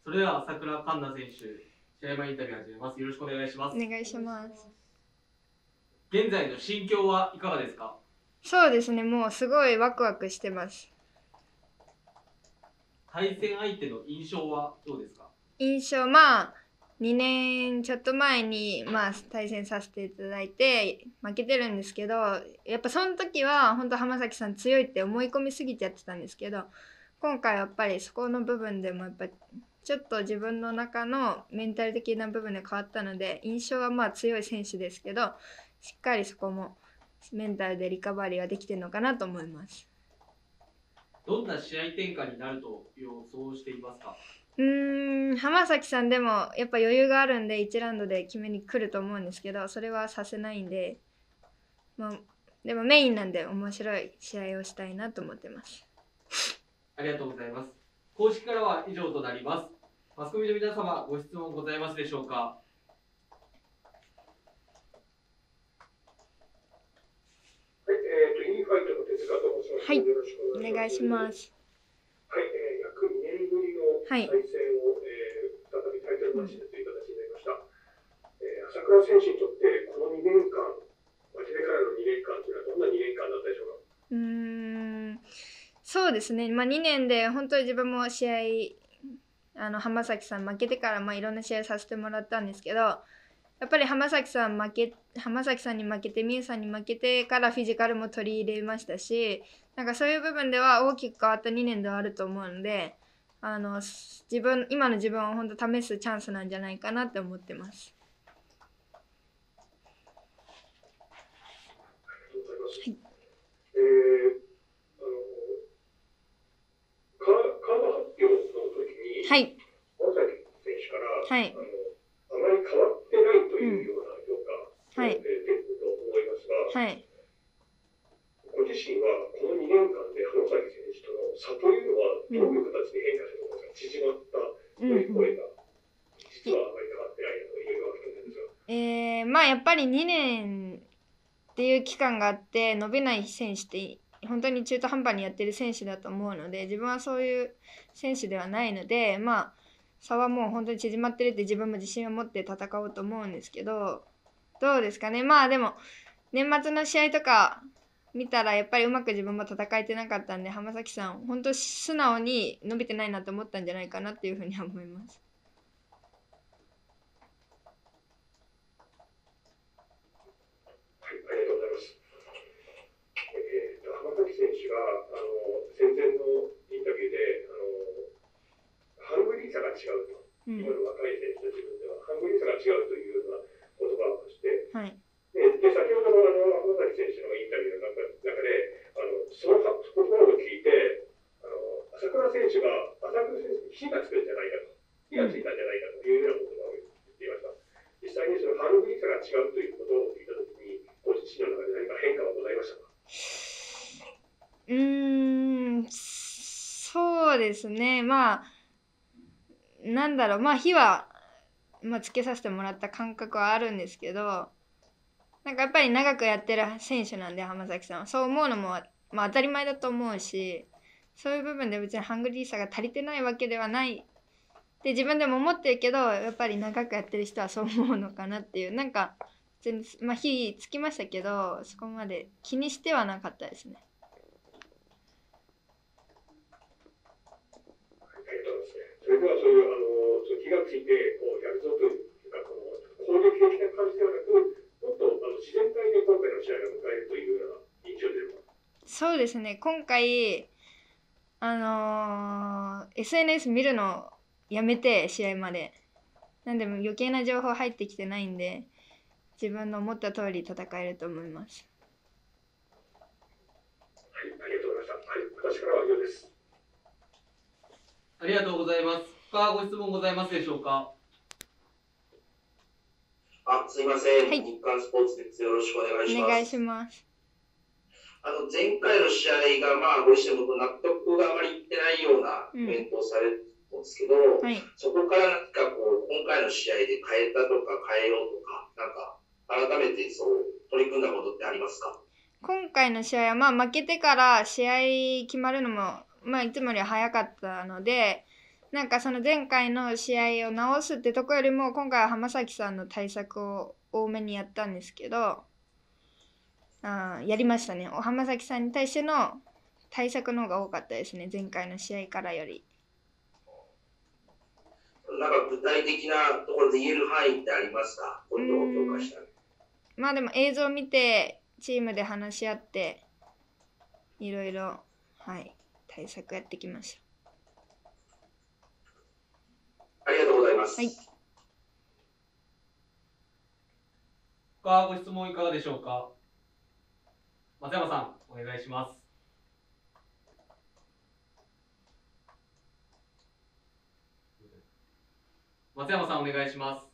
それでは朝倉環奈選手、試合前インタビュー始めます。よろしくお願いします。 お願いします。 現在の心境はいかがですか？ そうですね、もうすごいワクワクしてます。 対戦相手の印象はどうですか？ 印象、2年ちょっと前に、対戦させていただいて負けてるんですけど、やっぱその時は本当浜崎さん強いって思い込みすぎちゃってたんですけど、今回はやっぱりそこの部分でもやっぱちょっと自分の中のメンタル的な部分で変わったので、印象は強い選手ですけど、しっかりそこもメンタルでリカバリーができてるのかなと思います。 どんな試合展開になると予想していますか？ 浜崎さんでもやっぱ余裕があるんで1ラウンドで決めに来ると思うんですけど、それはさせないんで、でもメインなんで面白い試合をしたいなと思ってます。 ありがとうございます。公式からは以上となります。マスコミの皆様、ご質問ございますでしょうか？ はい、インファイトの哲学と申します。 はい、 よろしくお願いします。 はい、約2年ぶりの対戦を、再びタイトルマッチでという形になりました。朝倉選手にとってこの2年間、負けてからの2年間というのはどんな2年間だったでしょうか？ そうですね、2年で本当に自分も試合、浜崎さん負けてからいろんな試合させてもらったんですけど、やっぱり浜崎さんに負けて、美優さんに負けてからフィジカルも取り入れましたし、なんかそういう部分では大きく変わった2年ではあると思うので、今の自分を本当試すチャンスなんじゃないかなって思ってます。 ありがとうございます。 はいカード発表の時に、 はい、 浜崎選手から、 はい、 あまり変わってないというような評価が出てくると思いますが、 はい、 ご自身はこの2年間で浜崎選手との差というのはどういう形で変化しているのか、縮まったという声が、実はあまり変わってないというようなことですが。 やっぱり2年っていう期間があって伸びない選手って本当に中途半端にやってる選手だと思うので、自分はそういう選手ではないので、差はもう本当に縮まってるって自分も自信を持って戦おうと思うんですけど、どうですかね。でも年末の試合とか見たらやっぱりうまく自分も戦えてなかったんで、浜崎さん本当素直に伸びてないなと思ったんじゃないかなっていうふうには思います。 はい、ありがとうございます。浜崎選手が戦前のインタビューでハングリーさが違うと、今の若い選手の自分ではハングリーさが違うというような言葉をして、 はい、 で先ほどの浜崎選手のインタビューの中でその言葉を聞いて朝倉選手に火がつくんじゃないかと、火がついたんじゃないかというようなことを言っていました。実際にそのハングリーさが違うということを聞いたときに、ご自身の中で何か変化はございましたか？ そうですね。なんだろう、火は、つけさせてもらった感覚はあるんですけど、なんかやっぱり長くやってる選手なんで、浜崎さんは。そう思うのも、当たり前だと思うし、そういう部分で別にハングリーさが足りてないわけではないって自分でも思ってるけど、やっぱり長くやってる人はそう思うのかなっていう、なんか、火つきましたけど、そこまで気にしてはなかったですね。 それではそういう気がついてやるぞというか、攻撃的な感じではなく、もっと自然体で今回の試合を迎えるというような印象でしょうか？ そうですね、今回SNS 見るのやめて、試合まで。なんでも余計な情報入ってきてないんで、自分の思った通り戦えると思います。 はい、ありがとうございました。はい、私からは以上です。 ありがとうございます。他ご質問ございますでしょうか？ すいません、 はい、 日刊スポーツです。よろしくお願いします。 お願いします。 前回の試合が、ご自身も納得があまりいってないようなコメントをされるんですけど、 はい、 そこから何か今回の試合で変えたとか変えようとか、なんか改めて取り組んだことってありますか？ 今回の試合は負けてから試合決まるのもいつもより早かったので、 なんかその前回の試合を直すってとこよりも今回は浜崎さんの対策を多めにやったんですけど、やりましたね。浜崎さんに対しての対策の方が多かったですね、前回の試合からより。 なんか具体的なところで言える範囲ってありますか？こういうところを強化した。 まあでも映像を見てチームで話し合っていろいろ対策やってきました。 ありがとうございます。 はい。 他ご質問いかがでしょうか。松山さん、お願いします。松山さん、お願いします。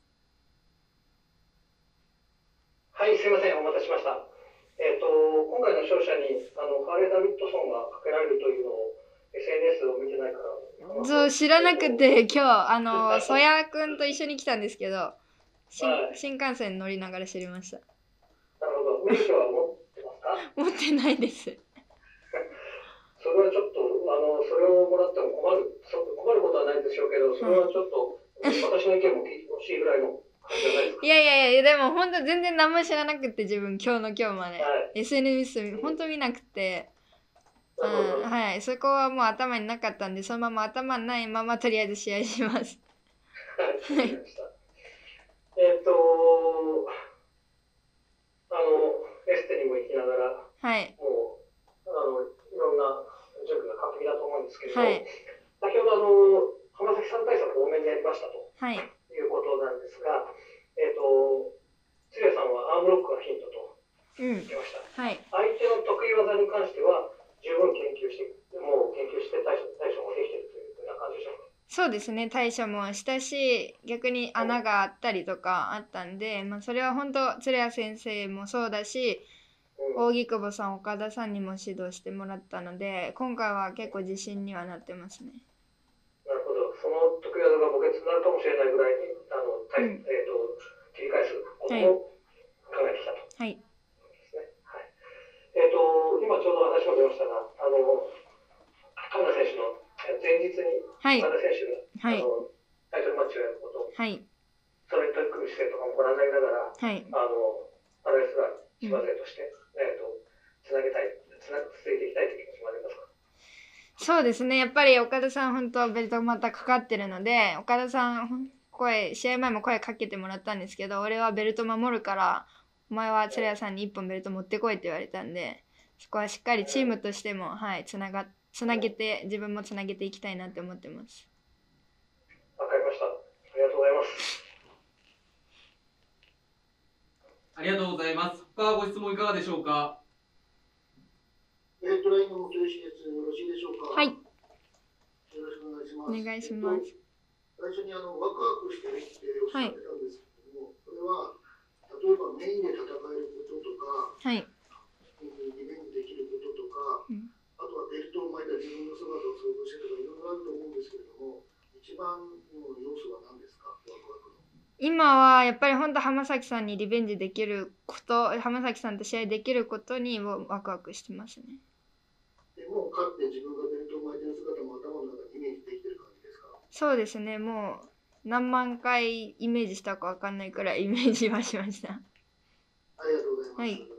はい、すみません、お待たせしました。今回の勝者にハーレー・ダビッドソンがかけられるというのを SNS を見てないから。 そう、知らなくて、今日、曽谷くんと一緒に来たんですけど、新幹線乗りながら知りました。 なるほど、免許は持ってますか？ 持ってないです。 それはちょっと、それをもらっても困ることはないでしょうけど、それはちょっと、私の意見も聞いてほしいぐらいの感じじゃないですか。 いや、でも本当全然何も知らなくて、自分、今日まで。SNS 本当見なくて、はい、そこはもう頭になかったんで、そのまま頭にないままとりあえず試合します。 はい、わかりました。エステにも行きながら、 はい。 もう、いろんな準備が完璧だと思うんですけれど、 はい、 先ほど浜崎さん対策を多めにやりましたと、 はい、 いうことなんですが、鶴谷さんはアームロックがヒントと言ってました。 はい。 相手の得意技に関しては、十分研究して対処もできているというふうな感じでしょうか。 そうですね、対処もしたし、逆に穴があったりとかあったんで、それは本当、鶴谷先生もそうだし、扇久保さん、岡田さんにも指導してもらったので、今回は結構自信にはなってますね。 なるほど、その得意技が墓穴になるかもしれないぐらいに切り返すことも考えてきたと。 はい。 ですね。はい。今ちょうど話も出ましたが、田村選手の前日に岡田選手が、タイトルマッチをやること、 はい、 それに取り組む姿勢とかもご覧になりながら、 はい、 パラレスラー千葉勢として、続いていきたいという気持ちもありますか？ そうですね、やっぱり岡田さん、本当、ベルトまたかかってるので、岡田さん、試合前も声かけてもらったんですけど、俺はベルト守るから、お前は鶴谷さんに1本ベルト持ってこいって言われたんで、そこはしっかりチームとしても、つなげて、自分もつなげていきたいなって思ってます。 わかりました。ありがとうございます。 ありがとうございます。他ご質問いかがでしょうか。 レッドラインの元吉です。よろしいでしょうか。 はい。 よろしくお願いします。 お願いします。 最初にワクワクしてるっておっしゃってたんですけども、それは例えばメインで戦えることとか、 はい。 リベンジできることとか、あとはベルトを巻いた自分の姿を想像してとかいろいろあると思うんですけれども、一番の要素は何ですか？ワクワクの。 今はやっぱり本当浜崎さんにリベンジできること、浜崎さんと試合できることにワクワクしてますね。 でもう勝って自分がベルトを巻いてる姿も頭の中にイメージできてる感じですか？ そうですね、もう何万回イメージしたか分かんないくらいイメージはしました。 ありがとうございます。 はい。